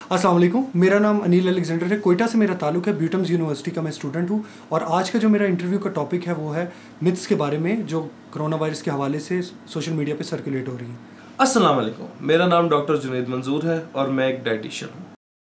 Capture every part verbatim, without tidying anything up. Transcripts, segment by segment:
अस्सलाम वालेकुम, मेरा नाम अनिल अलेक्जेंडर है। कोयटा से मेरा ताल्लुक़ है। ब्यूटम्स यूनिवर्सिटी का मैं स्टूडेंट हूँ और आज का जो मेरा इंटरव्यू का टॉपिक है वो है मिथ्स के बारे में जो कोरोना वायरस के हवाले से सोशल मीडिया पे सर्कुलेट हो रही हैं। अस्सलाम वालेकुम, मेरा नाम डॉक्टर जुनैद मंजूर है और मैं एक डाइटिशियन हूँ।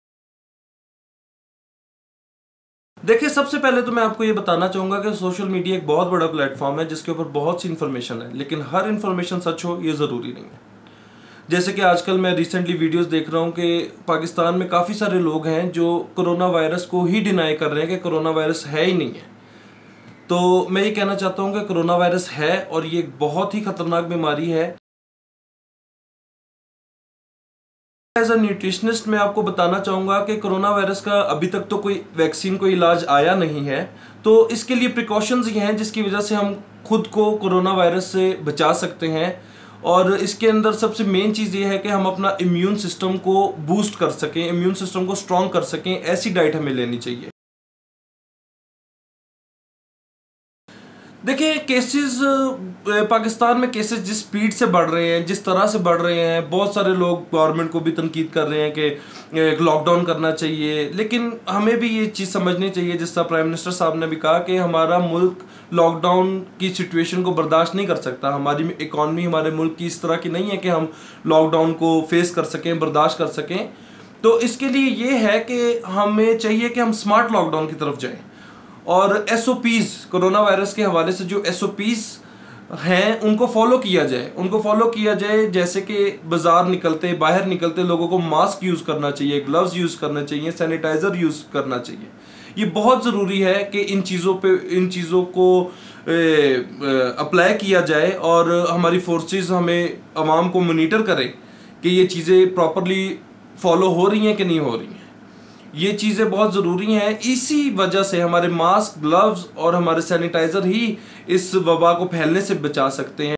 देखिए, सबसे पहले तो मैं आपको ये बताना चाहूँगा कि सोशल मीडिया एक बहुत बड़ा प्लेटफॉर्म है जिसके ऊपर बहुत सी इन्फॉर्मेशन है, लेकिन हर इन्फॉर्मेशन सच हो ये ज़रूरी नहीं है। जैसे कि आजकल मैं रिसेंटली वीडियोस देख रहा हूँ कि पाकिस्तान में काफ़ी सारे लोग हैं जो कोरोना वायरस को ही डिनाई कर रहे हैं कि कोरोना वायरस है ही नहीं है। तो मैं ये कहना चाहता हूँ कि कोरोना वायरस है और ये एक बहुत ही खतरनाक बीमारी है। एज अ न्यूट्रिशनिस्ट मैं आपको बताना चाहूँगा कि कोरोना वायरस का अभी तक तो कोई वैक्सीन, कोई इलाज आया नहीं है, तो इसके लिए प्रिकॉशंस ये हैं जिसकी वजह से हम खुद को कोरोना वायरस से बचा सकते हैं। और इसके अंदर सबसे मेन चीज़ ये है कि हम अपना इम्यून सिस्टम को बूस्ट कर सकें, इम्यून सिस्टम को स्ट्रॉन्ग कर सकें, ऐसी डाइट हमें लेनी चाहिए। देखिए, केसेस पाकिस्तान में केसेस जिस स्पीड से बढ़ रहे हैं, जिस तरह से बढ़ रहे हैं, बहुत सारे लोग गवर्नमेंट को भी तनकीद कर रहे हैं कि लॉकडाउन करना चाहिए, लेकिन हमें भी ये चीज़ समझनी चाहिए, जिस तरह प्राइम मिनिस्टर साहब ने भी कहा कि हमारा मुल्क लॉकडाउन की सिचुएशन को बर्दाश्त नहीं कर सकता। हमारी इकॉनमी हमारे मुल्क की इस तरह की नहीं है कि हम लॉकडाउन को फेस कर सकें, बर्दाश्त कर सकें। तो इसके लिए ये है कि हमें चाहिए कि हम स्मार्ट लॉकडाउन की तरफ जाएँ और S O Ps, corona virus के हवाले से जो एस ओ पीज़ हैं उनको फॉलो किया जाए उनको फॉलो किया जाए जैसे कि बाज़ार निकलते, बाहर निकलते लोगों को मास्क यूज़ करना चाहिए, ग्लव्स यूज़ करना चाहिए, सैनिटाइज़र यूज़ करना चाहिए। ये बहुत ज़रूरी है कि इन चीज़ों पे इन चीज़ों को अप्लाई किया जाए और हमारी फोर्सेस हमें आवाम को मोनीटर करें कि ये चीज़ें प्रॉपरली फॉलो हो रही हैं कि नहीं हो रही हैं। ये चीज़ें बहुत ज़रूरी हैं। इसी वजह से हमारे मास्क, ग्लव्स और हमारे सैनिटाइज़र ही इस वबा को फैलने से बचा सकते हैं।